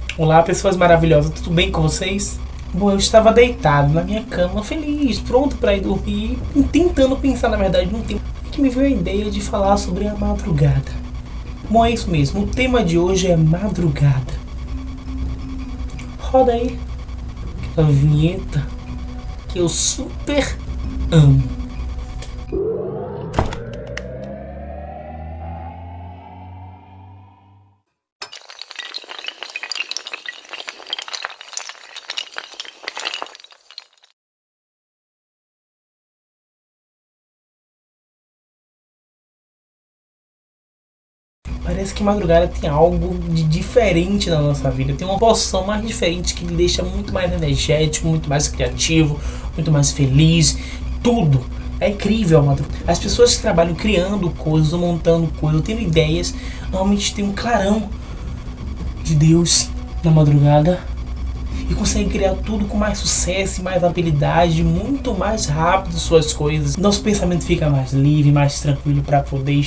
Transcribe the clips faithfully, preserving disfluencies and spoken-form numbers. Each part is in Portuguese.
Olá, pessoas maravilhosas, tudo bem com vocês? Bom, eu estava deitado na minha cama, feliz, pronto para ir dormir, tentando pensar, na verdade, num tema que me veio a ideia de falar sobre a madrugada. Bom, é isso mesmo, o tema de hoje é madrugada. Roda aí aquela vinheta que eu super amo. Parece que madrugada tem algo de diferente na nossa vida. Tem uma poção mais diferente que me deixa muito mais energético, muito mais criativo, muito mais feliz. Tudo. É incrível a madrugada. As pessoas que trabalham criando coisas, montando coisas, tendo ideias, normalmente tem um clarão de Deus na madrugada. E conseguem criar tudo com mais sucesso e mais habilidade, muito mais rápido suas coisas. Nosso pensamento fica mais livre, mais tranquilo para poder...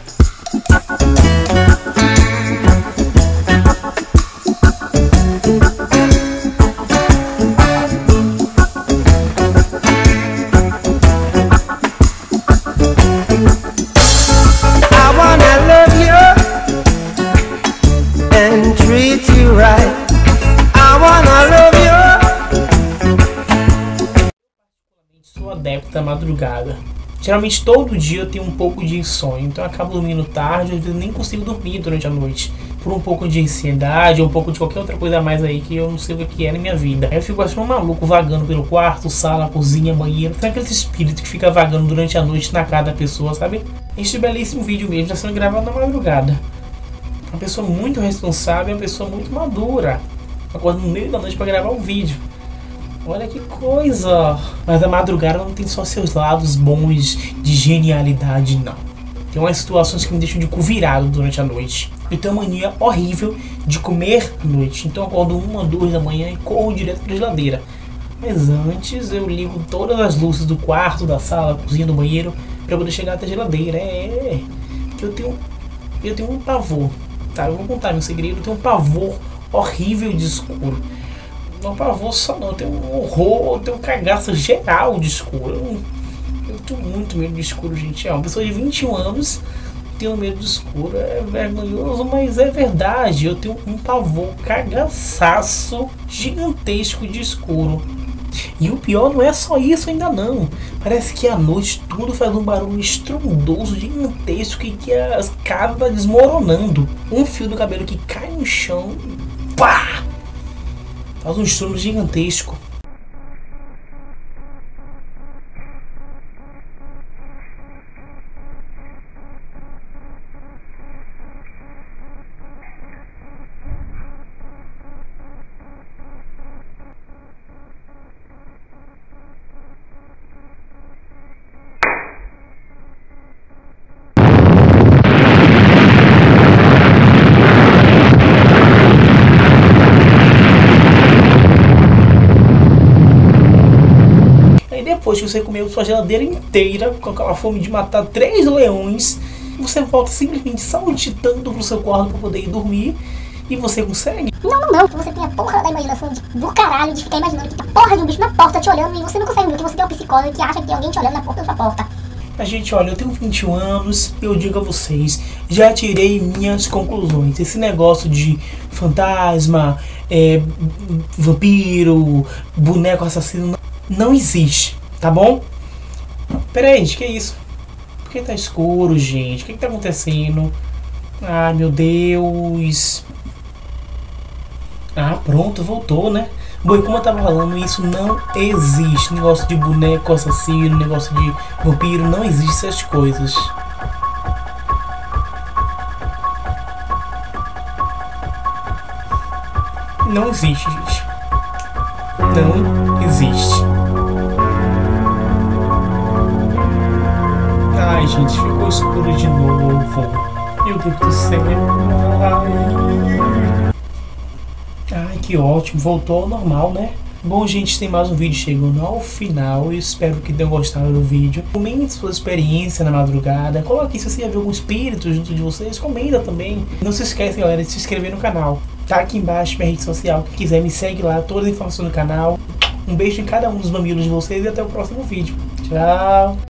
Sou adepto da madrugada. Geralmente todo dia eu tenho um pouco de insônia, então eu acabo dormindo tarde, às vezes nem consigo dormir durante a noite. Por um pouco de ansiedade ou um pouco de qualquer outra coisa a mais aí que eu não sei o que é na minha vida. Aí eu fico achando um maluco vagando pelo quarto, sala, cozinha, banheiro. Tem aquele espírito que fica vagando durante a noite na casa da pessoa, sabe? Este belíssimo vídeo mesmo está sendo gravado na madrugada. Uma pessoa muito responsável, uma pessoa muito madura. Acorda no meio da noite para gravar um vídeo. Olha que coisa! Mas a madrugada não tem só seus lados bons de genialidade, não. Tem umas situações que me deixam de cu virado durante a noite. Eu tenho uma mania horrível de comer à noite. Então eu acordo uma, duas da manhã e corro direto para a geladeira. Mas antes eu ligo todas as luzes do quarto, da sala, da cozinha, do banheiro para poder chegar até a geladeira. É, porque eu tenho, eu tenho um pavor. Tá, eu vou contar meu segredo. Eu tenho um pavor horrível de escuro. Não pavor só não, eu tenho um horror, eu tenho um cagaço geral de escuro. Eu, eu tenho muito medo de escuro, gente. É uma pessoa de vinte e um anos tenho medo de escuro. É vergonhoso, mas é verdade. Eu tenho um pavor cagaçaço gigantesco de escuro. E o pior não é só isso ainda não. Parece que à noite tudo faz um barulho estrondoso, gigantesco e que as casas tá desmoronando. Um fio do cabelo que cai no chão, pá! Faz um estrondo gigantesco. Depois que você comeu sua geladeira inteira, com aquela fome de matar três leões, você volta simplesmente saltitando pro seu quarto para poder ir dormir. E você consegue? Não, não, não. Você tem a porra da imaginação de, do caralho de ficar imaginando que tem a porra de um bicho na porta te olhando e você não consegue, porque você tem uma psicóloga que acha que tem alguém te olhando na porta da sua porta. Mas, gente, olha, eu tenho vinte e um anos e eu digo a vocês, já tirei minhas conclusões. Esse negócio de fantasma, é, vampiro, boneco assassino, não, não existe. Tá bom? Pera aí, gente, que é isso? Por que tá escuro, gente? O que que tá acontecendo? Ai, meu Deus. Ah, pronto, voltou, né? Bom, e como eu tava falando, isso não existe. Negócio de boneco assassino, negócio de vampiro, não existe essas coisas. Não existe, gente. Não existe. Ai, gente, ficou escuro de novo. Meu Deus do céu. Ai. Ai, que ótimo. Voltou ao normal, né? Bom, gente, tem mais um vídeo chegando ao final. Eu espero que tenham gostado do vídeo. Comente sua experiência na madrugada. Coloque se você já viu algum espírito junto de vocês. Comenta também. Não se esqueça, galera, de se inscrever no canal. tá aqui embaixo minha rede social. Quem quiser me segue lá, todas as informações do canal. Um beijo em cada um dos mamilos de vocês e até o próximo vídeo. Tchau!